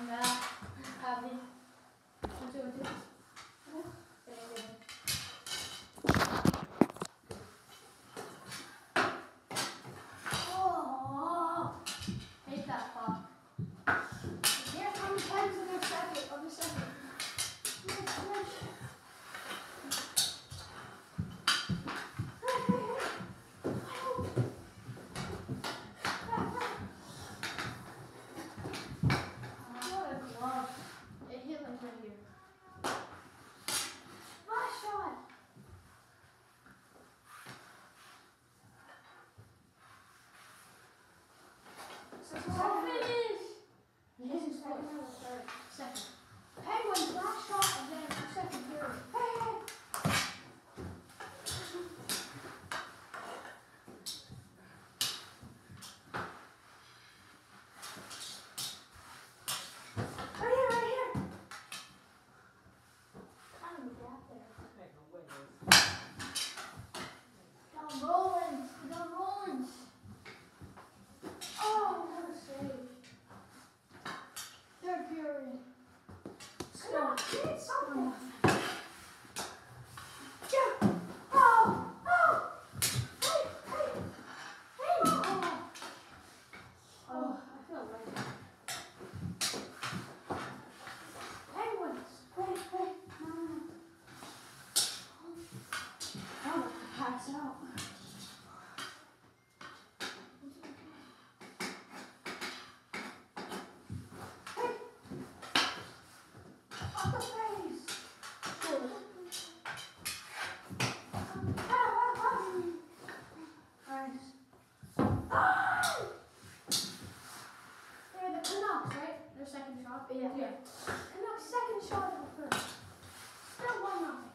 Happy. 1, 2, 1, 2. Oh, hate that pop. Here's how many times of the second. It hit like right here. Last shot. Finish. This is second. Penguins last shot and then second period. Hey. Right here. I don't get out there. Down Rollins. Oh, what a save. Third period. Stop. Hit something. Yeah. Oh. Hey. Oh, I feel like Penguins. Wait. No. I'm gonna pass out. Off the face. Nice. They're the Canucks, right? Their second shot? Yeah. Canucks second shot of the first. Still 1-0.